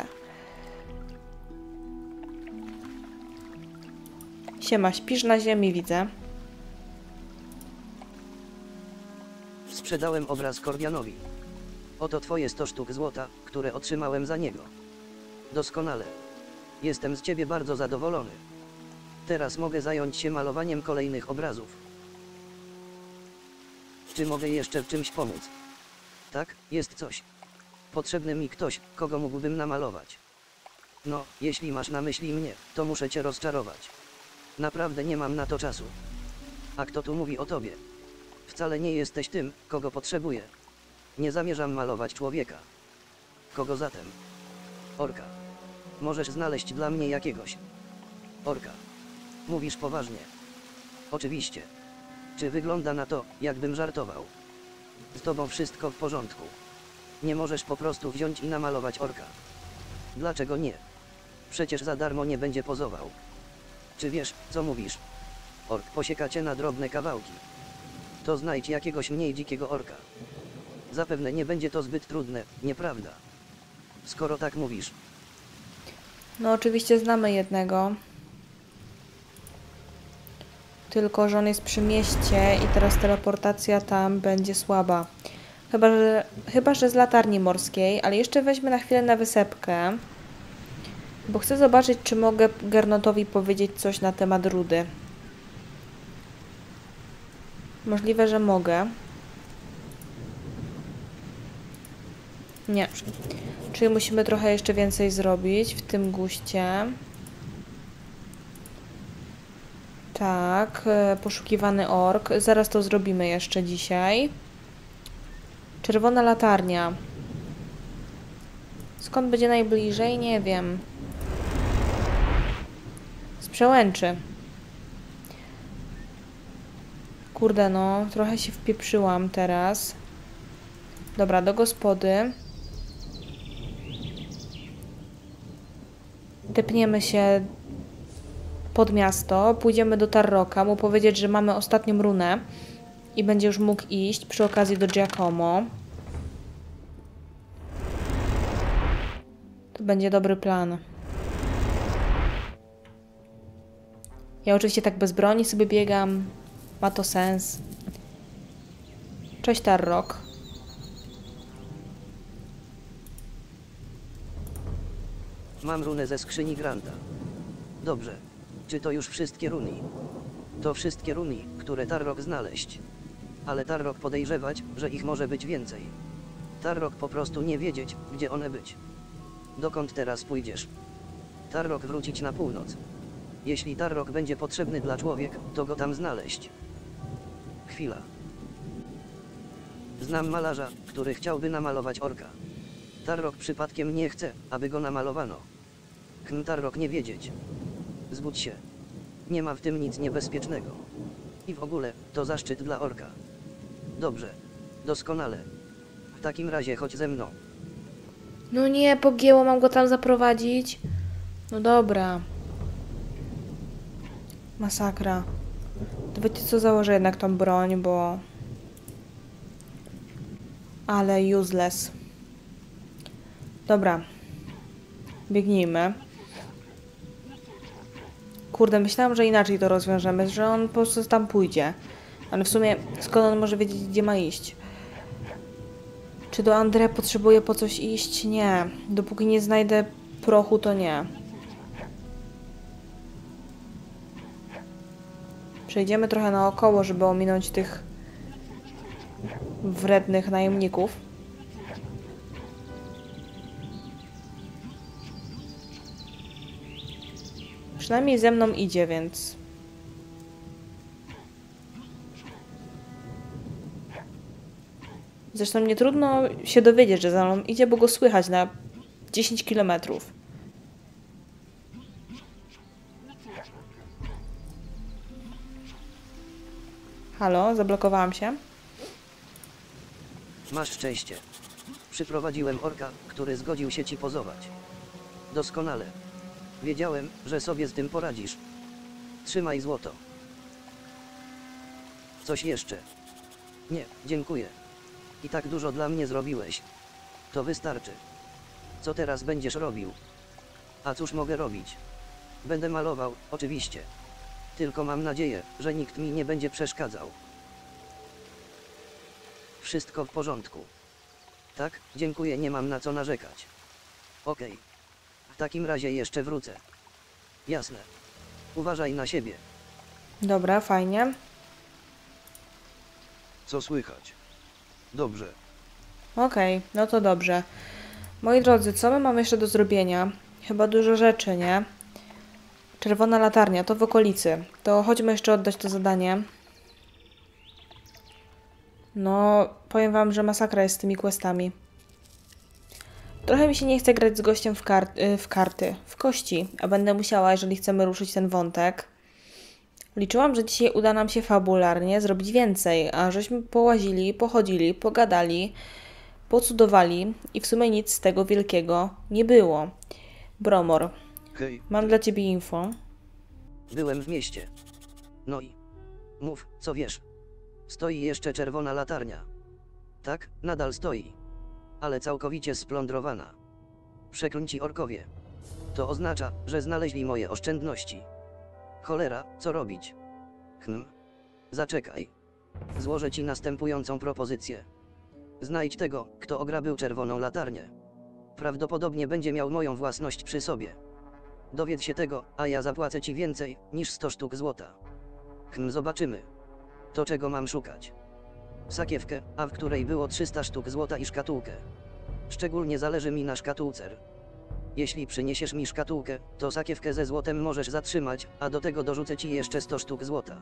Siema, śpisz na ziemi, widzę. Sprzedałem obraz Kordianowi. Oto twoje 100 sztuk złota, które otrzymałem za niego. Doskonale. Jestem z ciebie bardzo zadowolony. Teraz mogę zająć się malowaniem kolejnych obrazów. Czy mogę jeszcze w czymś pomóc? Tak, jest coś. Potrzebny mi ktoś, kogo mógłbym namalować. No, jeśli masz na myśli mnie, to muszę cię rozczarować. Naprawdę nie mam na to czasu. A kto tu mówi o tobie? Wcale nie jesteś tym, kogo potrzebuję. Nie zamierzam malować człowieka. Kogo zatem? Orka. Możesz znaleźć dla mnie jakiegoś orka. Mówisz poważnie? Oczywiście. Czy wygląda na to, jakbym żartował? Z tobą wszystko w porządku. Nie możesz po prostu wziąć i namalować orka. Dlaczego nie? Przecież za darmo nie będzie pozował. Czy wiesz, co mówisz? Ork posieka cię na drobne kawałki. To znajdź jakiegoś mniej dzikiego orka. Zapewne nie będzie to zbyt trudne, nieprawda? Skoro tak mówisz. No oczywiście znamy jednego. Tylko, że on jest przy mieście i teraz teleportacja tam będzie słaba. Chyba, że z latarni morskiej, ale jeszcze weźmy na chwilę na wysepkę. Bo chcę zobaczyć, czy mogę Gernotowi powiedzieć coś na temat rudy. Możliwe, że mogę. Nie. Czyli musimy trochę jeszcze więcej zrobić w tym guście. Tak, poszukiwany ork. Zaraz to zrobimy jeszcze dzisiaj. Czerwona latarnia. Skąd będzie najbliżej? Nie wiem. Z Przełęczy. Kurde no, trochę się wpieprzyłam teraz. Dobra, do gospody. Tepniemy się pod miasto, pójdziemy do Tarroka, mu powiedzieć, że mamy ostatnią runę i będzie już mógł iść przy okazji do Giacomo. To będzie dobry plan. Ja oczywiście tak bez broni sobie biegam. Ma to sens. Cześć Tarrok. Mam runę ze skrzyni Granta. Dobrze. Czy to już wszystkie runy? To wszystkie runy, które Tarrok znaleźć. Ale Tarrok podejrzewać, że ich może być więcej. Tarrok po prostu nie wiedzieć, gdzie one być. Dokąd teraz pójdziesz? Tarrok wrócić na północ. Jeśli Tarrok będzie potrzebny dla człowiek, to go tam znaleźć. Chwila. Znam malarza, który chciałby namalować orka. Tarrok przypadkiem nie chce, aby go namalowano. Tarrok nie wiedzieć. Zbudź się. Nie ma w tym nic niebezpiecznego. I w ogóle, to zaszczyt dla orka. Dobrze. Doskonale. W takim razie chodź ze mną. No nie, pogięło, mam go tam zaprowadzić. No dobra. Masakra. To wiecie co, założę jednak tą broń, bo... Ale useless. Dobra. Biegnijmy. Kurde, myślałam, że inaczej to rozwiążemy, że on po prostu tam pójdzie. Ale w sumie, skąd on może wiedzieć, gdzie ma iść? Czy do André potrzebuje po coś iść? Nie. Dopóki nie znajdę prochu, to nie. Przejdziemy trochę naokoło, żeby ominąć tych wrednych najemników. Przynajmniej ze mną idzie, więc... Zresztą nie trudno się dowiedzieć, że za mną idzie, bo go słychać na 10 kilometrów. Halo, zablokowałam się. Masz szczęście. Przyprowadziłem orka, który zgodził się ci pozować. Doskonale. Wiedziałem, że sobie z tym poradzisz. Trzymaj złoto. Coś jeszcze? Nie, dziękuję. I tak dużo dla mnie zrobiłeś. To wystarczy. Co teraz będziesz robił? A cóż mogę robić? Będę malował, oczywiście. Tylko mam nadzieję, że nikt mi nie będzie przeszkadzał. Wszystko w porządku. Tak, dziękuję, nie mam na co narzekać. Okej. W takim razie jeszcze wrócę. Jasne. Uważaj na siebie. Dobra, fajnie. Co słychać? Dobrze. Okej, no to dobrze. Moi drodzy, co my mamy jeszcze do zrobienia? Chyba dużo rzeczy, nie? Czerwona latarnia, to w okolicy. To chodźmy jeszcze oddać to zadanie. No, powiem wam, że masakra jest z tymi questami. Trochę mi się nie chce grać z gościem w kości, a będę musiała, jeżeli chcemy ruszyć ten wątek. Liczyłam, że dzisiaj uda nam się fabularnie zrobić więcej, a żeśmy połazili, pochodzili, pogadali, pocudowali i w sumie nic z tego wielkiego nie było. Bromor, Hej, mam dla ciebie info. byłem w mieście. No i... Mów, co wiesz. Stoi jeszcze czerwona latarnia. Tak, nadal stoi. Ale całkowicie splądrowana. Przeklęci orkowie. To oznacza, że znaleźli moje oszczędności. Cholera, co robić? Zaczekaj. Złożę ci następującą propozycję. Znajdź tego, kto ograbił czerwoną latarnię. Prawdopodobnie będzie miał moją własność przy sobie. Dowiedz się tego, a ja zapłacę ci więcej, niż 100 sztuk złota. Zobaczymy. To czego mam szukać? Sakiewkę, a w której było 300 sztuk złota i szkatułkę. Szczególnie zależy mi na szkatułce. Jeśli przyniesiesz mi szkatułkę, to sakiewkę ze złotem możesz zatrzymać, a do tego dorzucę ci jeszcze 100 sztuk złota.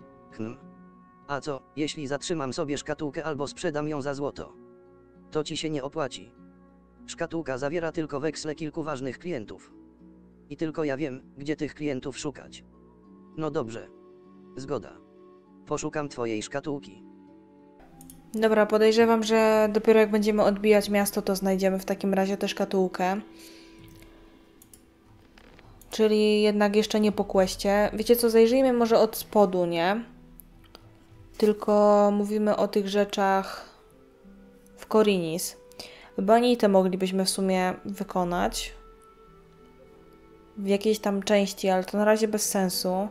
A co, jeśli zatrzymam sobie szkatułkę albo sprzedam ją za złoto? To ci się nie opłaci. Szkatułka zawiera tylko weksle kilku ważnych klientów. I tylko ja wiem, gdzie tych klientów szukać. No dobrze. Zgoda. Poszukam twojej szkatułki. Dobra, podejrzewam, że dopiero jak będziemy odbijać miasto, to znajdziemy w takim razie tę szkatułkę. Czyli jednak jeszcze nie po questie. Wiecie co, zajrzyjmy może od spodu, nie? Tylko mówimy o tych rzeczach w Korinis. Bonitę moglibyśmy w sumie wykonać. W jakiejś tam części, ale to na razie bez sensu.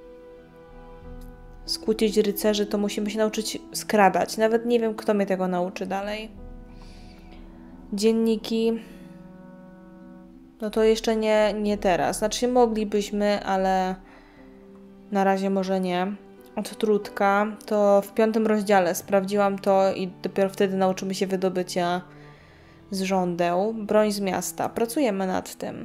Skłócić rycerzy to musimy się nauczyć skradać. Nawet nie wiem, kto mnie tego nauczy dalej. Dzienniki. No to jeszcze nie teraz. Znaczy moglibyśmy, ale na razie może nie. Odtrutka to w 5. rozdziale sprawdziłam to i dopiero wtedy nauczymy się wydobycia z żądeł. Broń z miasta. Pracujemy nad tym.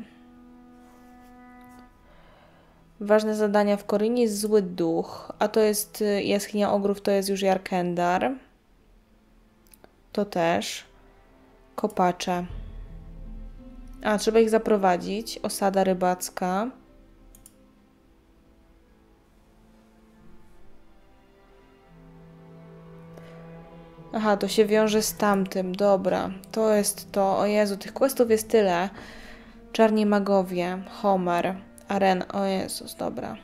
Ważne zadania w Korinis, zły duch, a to jest jaskinia ogrów, to jest już Jarkendar. To też. Kopacze. A, trzeba ich zaprowadzić. Osada rybacka. Aha, to się wiąże z tamtym. Dobra, to jest to. O Jezu, tych questów jest tyle. Czarni magowie, Homer, Aren. O Jezus, dobra.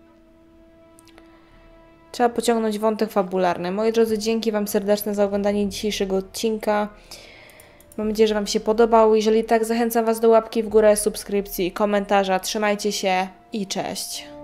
Trzeba pociągnąć wątek fabularny. Moi drodzy, dzięki Wam serdeczne za oglądanie dzisiejszego odcinka. Mam nadzieję, że Wam się podobał. Jeżeli tak, zachęcam Was do łapki w górę, subskrypcji, komentarza. Trzymajcie się i cześć.